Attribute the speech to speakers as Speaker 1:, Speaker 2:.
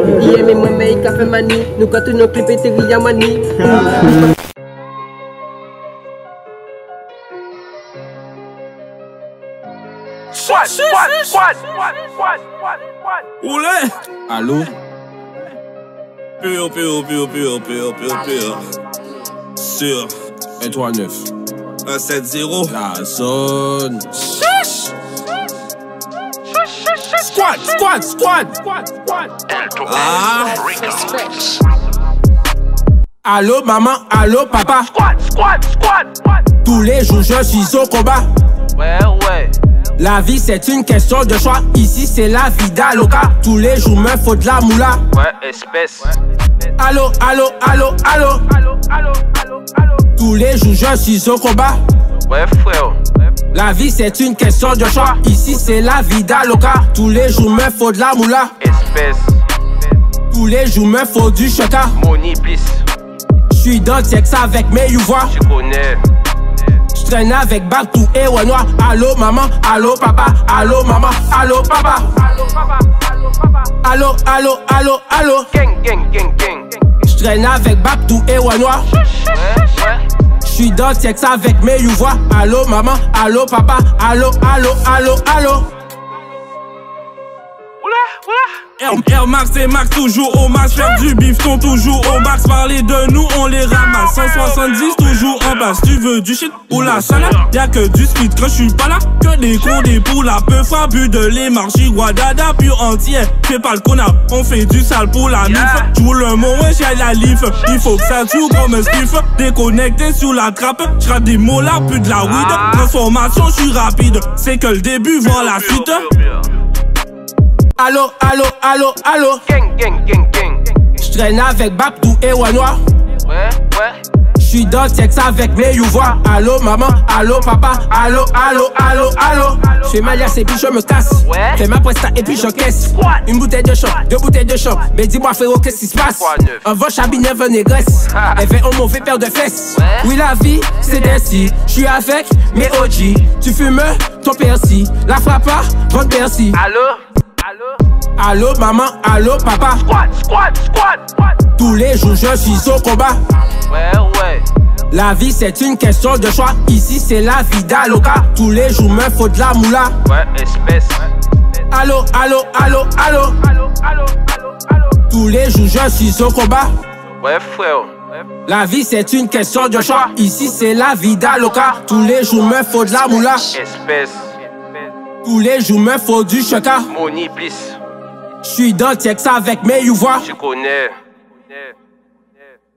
Speaker 1: Hier, mais moi, mais il a fait manie. Nous, quand nous clips, et t'es manie.
Speaker 2: Oulé!
Speaker 3: Allô?
Speaker 2: Pur. Sûr.
Speaker 3: Et toi, 9.
Speaker 2: 1-7-0.
Speaker 3: La zone. Squad.
Speaker 2: Ah!
Speaker 3: Allô, maman, allô, papa.
Speaker 4: Squad.
Speaker 3: Tous les jours, je suis au combat.
Speaker 4: Ouais.
Speaker 3: La vie, c'est une question de choix. Ici, c'est la vida loca. Tous les jours, me faut de la moula.
Speaker 4: Ouais, espèce.
Speaker 3: Allô. Tous les jours, je suis au combat.
Speaker 4: Ouais, frère.
Speaker 3: La vie, c'est une question de choix. Ici, c'est la vida loca. Tous les jours, me faut de la moula.
Speaker 4: Espèce.
Speaker 3: Tous les jours, me faut du chaka.
Speaker 4: Money, bliss.
Speaker 3: J'suis dans Tex avec mes youvois.
Speaker 4: Tu connais.
Speaker 3: J'traîne avec Bartou et Wenois. Allô, maman, allô, papa. Allô, maman, allô, papa. Allô.
Speaker 4: Gang.
Speaker 3: J'traîne avec Bartou et Wenois.
Speaker 4: Ouais.
Speaker 3: J'suis dans Tex avec mes youvois. Allô, maman, allô, papa. Allô.
Speaker 2: Air Max et Max toujours au max. Faire du bifton toujours au max. Parler de nous on les ramasse. 170 toujours en bas. Si tu veux du shit ou la salade, y'a que du speed quand j'suis pas là. Que des cons des poules à peu fois. Bu de lait, marchi, guadada, pur entier. Fais pas le connard, on fait du sale pour la mif. J'roule le mot, wesh y'a la lif. Il faut que ça tue comme un stiff. Déconnecté sur la trappe. J'rappe des mots là, plus de la weed. Transformation, j'suis rapide. C'est que le début, voir la suite.
Speaker 3: Allô.
Speaker 4: Gang.
Speaker 3: J'traîne avec Bartou et Wenois.
Speaker 4: Ouais.
Speaker 3: J'suis dans Tex avec mes youvois. Allô, maman, allô, papa. Allô. J'fais ma liasse et puis je me casse.
Speaker 4: Ouais.
Speaker 3: Fais ma presta et puis j'encaisse. Une bouteille de champ, 2 bouteilles de champ. Mais dis-moi frérot, qu'est-ce qui se passe? Un vent chabinet négresse. Elle fait un mauvais paire de fesses.
Speaker 4: Ouais.
Speaker 3: Oui, la vie, c'est ainsi. J'suis avec mes OG. Tu fumes ton persil. La frappe, vente Bercy. Allô, maman, allô, papa.
Speaker 4: Squad.
Speaker 3: Tous les jours, je suis au combat.
Speaker 4: Ouais.
Speaker 3: La vie, c'est une question de choix. Ici, c'est la vida loca. Tous les jours, me faut de la moula.
Speaker 4: Ouais, espèce.
Speaker 3: Allô. Tous les jours, je suis au combat.
Speaker 4: Ouais, frère.
Speaker 3: La vie, c'est une question de choix. Ici, c'est la vida loca. Tous les jours, me faut de la moula.
Speaker 4: Espèce.
Speaker 3: Tous les jours, me faut du chaka.
Speaker 4: Money, bliss.
Speaker 3: J'suis dans Tex avec mes youvois.
Speaker 4: Tu connais.